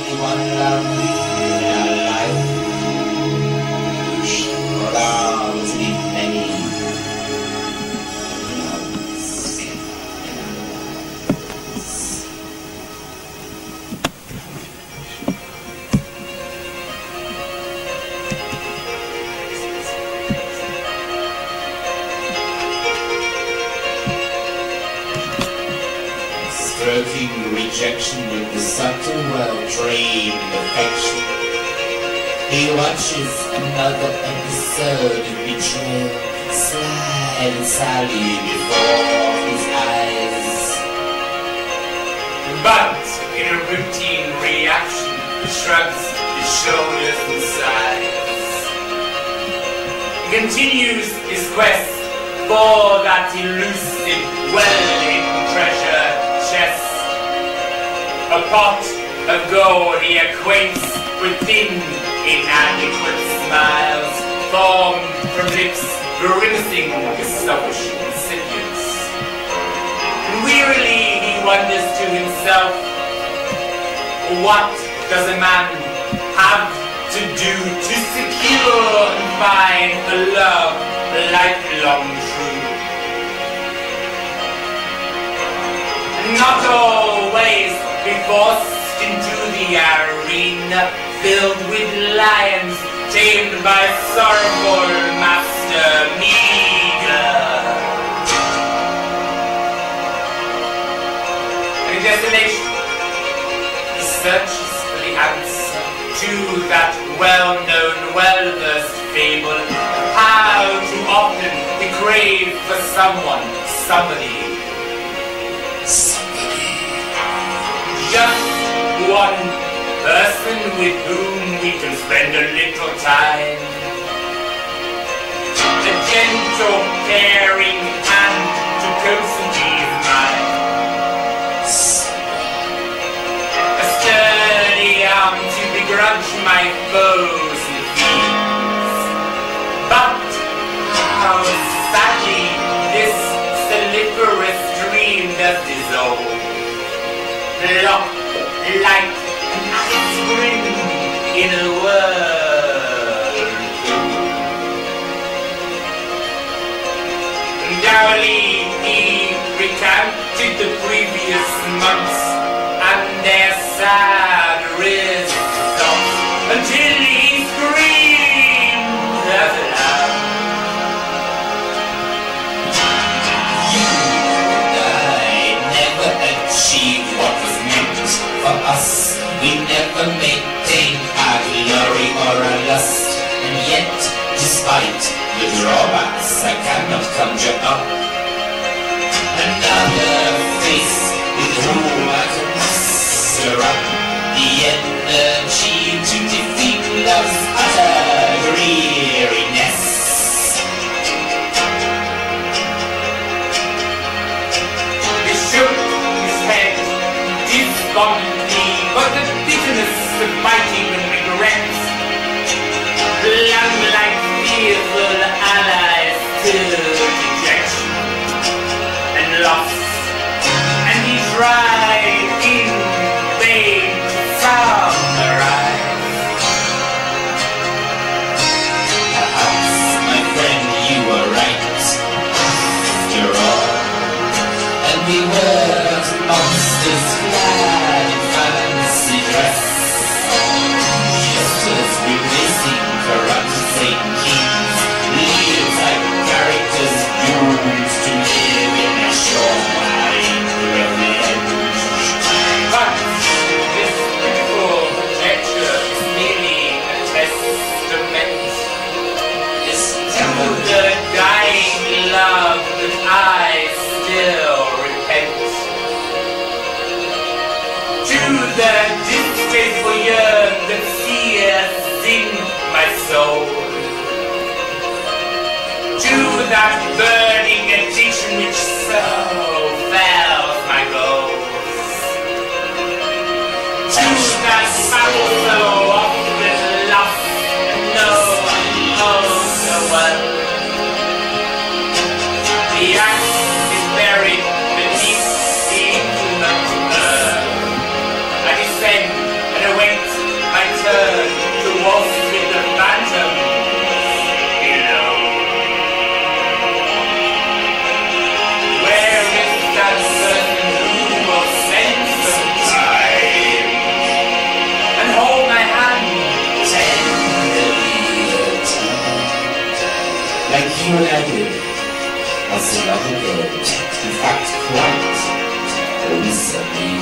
only one love in our life. For ours be many loves in our lives. Stroking rejection with the subtle, well-trained affection, he watches another episode of betrayal slide sadly before his eyes. But in a routine reaction, he shrugs his shoulders and sighs. He continues his quest for that elusive, well-hidden treasure chest. A pot of gold he acquaints with thin, inadequate smiles formed from lips grimacing with selfish insidious. And wearily he wonders to himself, what does a man have to do to secure and find a love lifelong true? Not always be forced into the arena filled with lions tamed by sorrowful Master Meager. In desolation, he searches for the answer to that well-known, well-versed fable of how too often we crave for someone, somebody. Just one person with whom we can spend a little time. A gentle, caring hand to coax his mind. A sturdy arm to begrudge my foes and fears. But how sadly this celliferous dream does dissolve. Locked like an aspirin in a whirlpool. Dourly he recounted the previous months and their sad results until he screamed out loud. You and I never achieved what was for us. We never maintained our glory or our lust, and yet, despite the drawbacks, I cannot conjure up another face with whom I could muster up the energy to defeat love's utter dreariness. He shook his head despondently, but the bitterness of fighting and regrets clung like fearful allies to dejection and loss, and he tried in vain to summarize. Perhaps, my friend, you were right after all, and we were monsters clad in fancy dress, Jesters replacing corrupt Saint Kings, Leo-type characters doomed to live in a shoreline revenge. But this pitiful conjecture is merely a testament to the dying love that I still repent, to the distasteful yearn that seeth in my soul, to that burning addiction which so fells my goals, to that battle so often lost and known so well. The axe is buried beneath the inclement earth. I descend and await for an idea. Not so long ago, in fact, quite recently.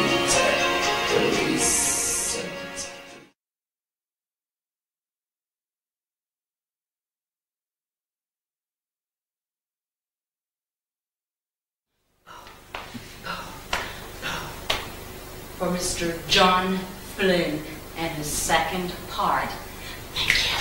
For Mr. Jon Flynn and his second part. Thank you.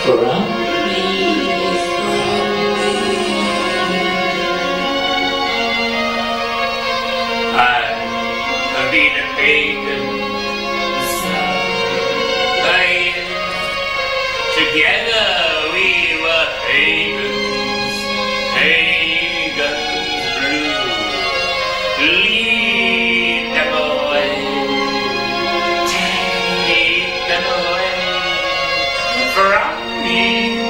I've been a pagan, together we were pagans, pagans blue. Lead them away, take them away from me,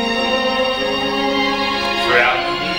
from me.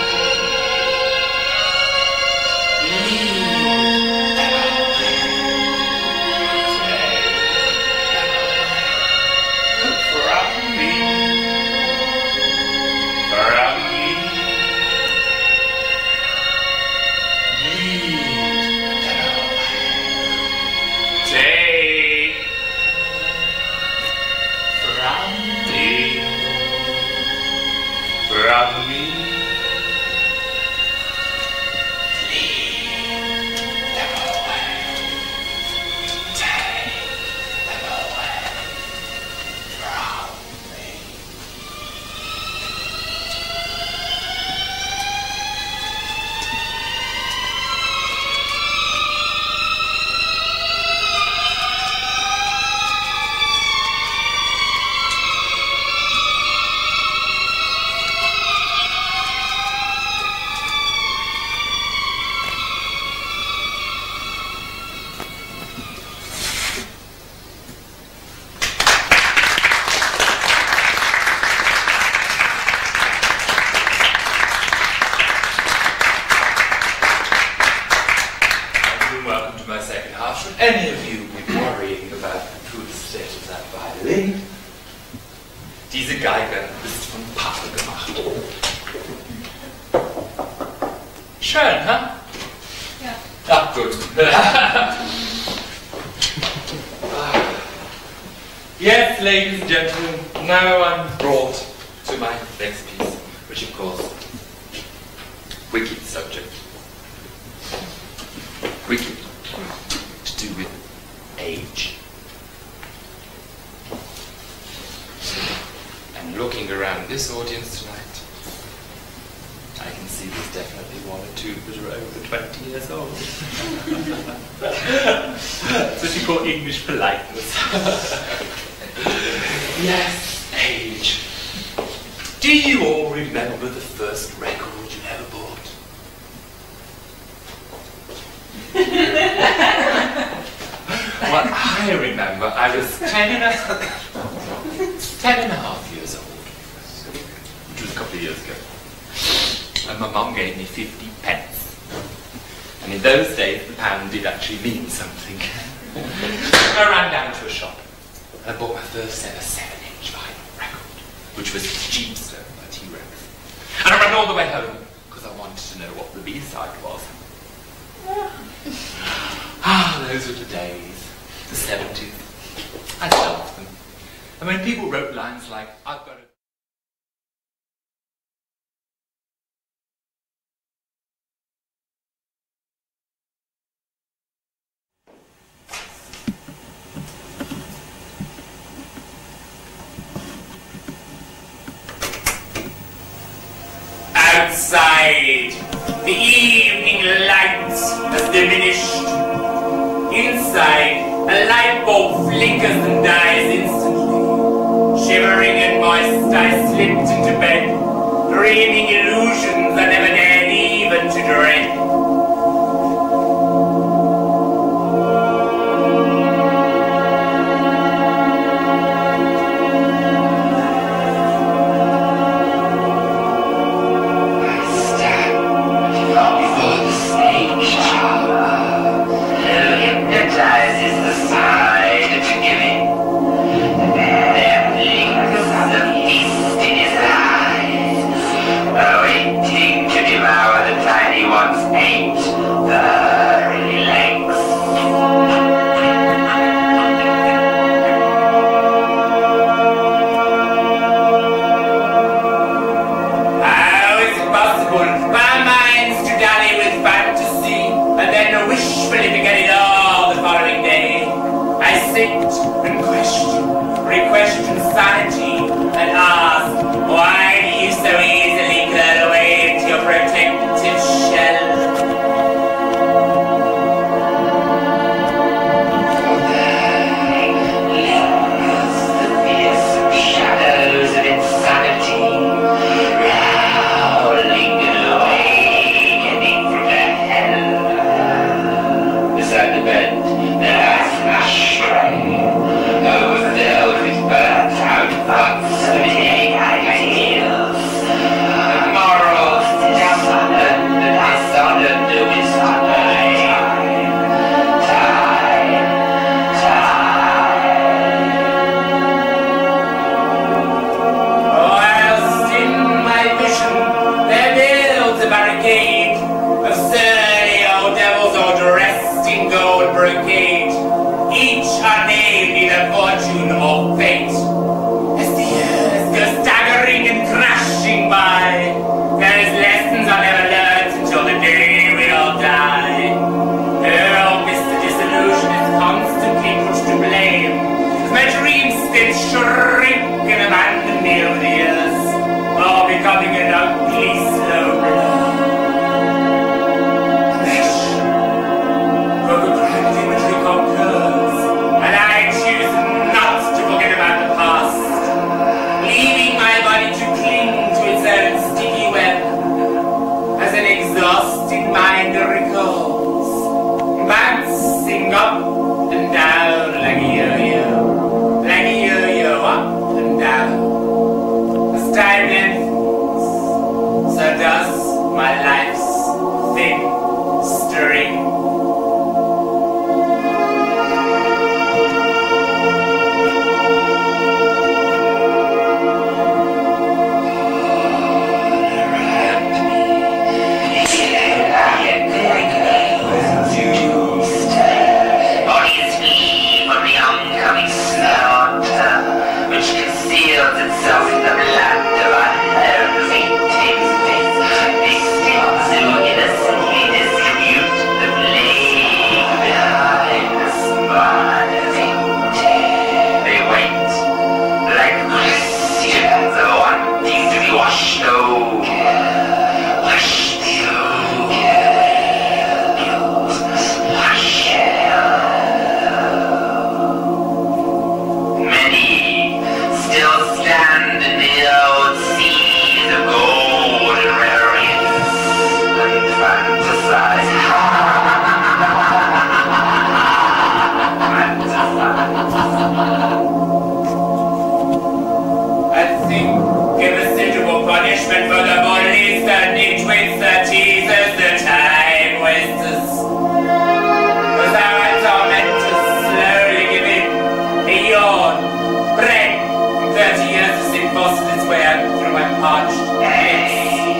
Any of you be worrying about the true state of that Violin? Diese Geige ist von Pappe gemacht. Schön, huh? Ja. Ach, gut. Yes, ladies and gentlemen, now I'm brought to my next piece, which of course, wicked subject. Wicked. To do with age. And looking around this audience tonight, I can see there's definitely one or two that are over 20 years old. That's what you call English politeness. Yes, age. Do you all remember the first record you ever bought? Well, I remember I was 10 and a half years old, which was a couple of years ago, and my mum gave me 50 pence. And in those days, the pound did actually mean something. I ran down to a shop and I bought my first ever 7-inch vinyl record, which was Jeepster by T-Rex. And I ran all the way home because I wanted to know what the B-side was. Ah, those were the days. The 70s. I loved them. And when people wrote lines like, I've got a... Outside, the evening light has diminished. Inside, a light bulb flickers and dies instantly. Shivering and moist, I slipped into bed, dreaming illusions I never dared even to dread. becoming an ugly slow blow. Overcracked imagery concurs, and I choose not to forget about the past, leaving my body to cling to its own sticky web, as an exhausted mind recalls, bouncing up and down like a yo-yo, up and down. As time lengthens, so does my life's thin string. Itself in the land of unknown fainting faith, distant to innocently distribute the plague behind the smiling tail. They wait like Christians wanting to be washed over, washed over, washed over. Many still stand in the old seas of gold and rarities and fantasize. I think give a suitable punishment for the bodies that need with the teasers, the time wasters. Was our tormentors slowly giving a yawn, break 30 years of sin forcing its way out through my parched lips.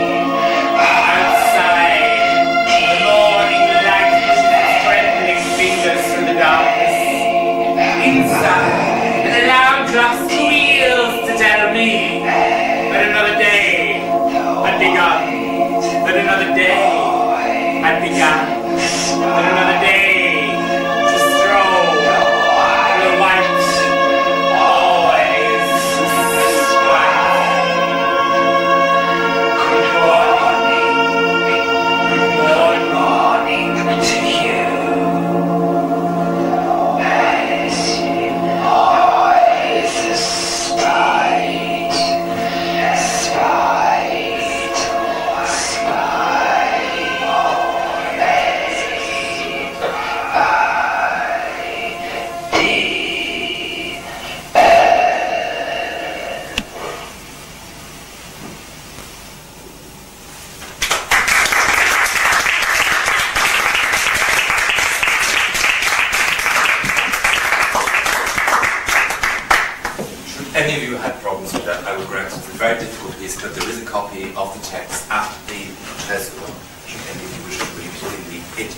Outside, the morning light pushes its trembling fingers through the darkness. Inside, an alarm clock squeals to tell me that another day had begun. That another day had begun. That another day to stroll through the white hallways. Good morning to you. As you always spite, Any of you had problems with that, I would grant it's a very difficult piece, but there is a copy of the text at the Tesco, should any of you wish to read it.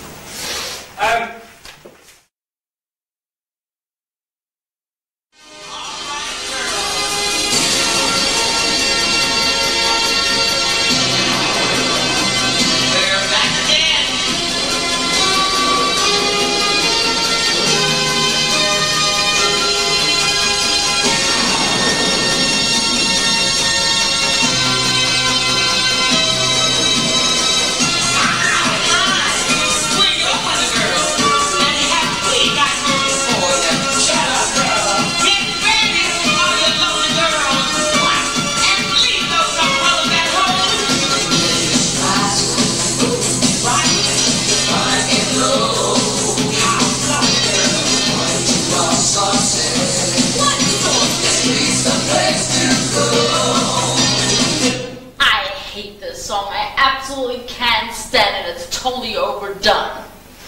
absolutely can't stand it. It's totally overdone.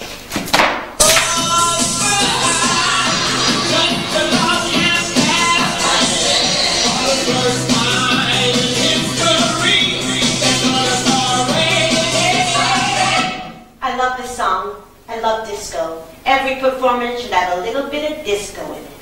I love this song. I love disco. Every performance should have a little bit of disco in it.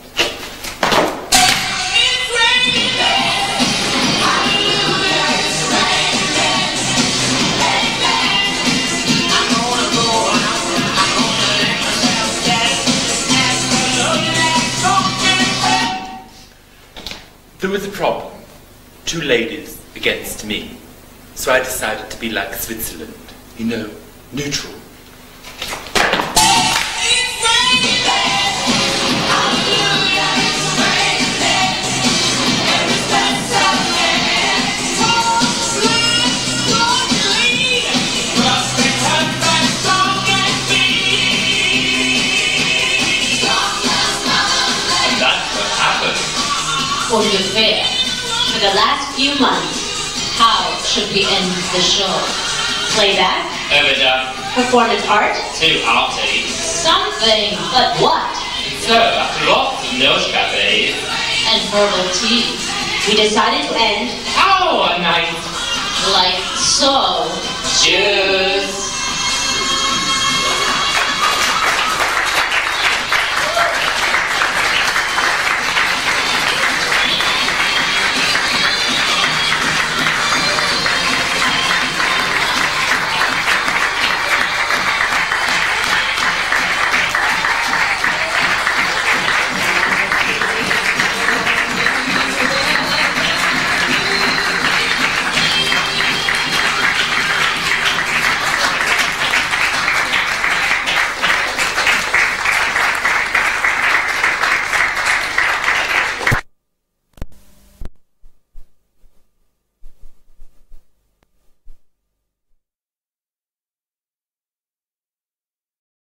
There was a problem. two ladies against me. So I decided to be like Switzerland, you know, neutral. Or to be fair, for the last few months, how should we end the show? Playback? Overdone. Performance art? Too arty. Something, but what? So, after lots of nose cafes And verbal tea. We decided to end how nice. like so. Cheers.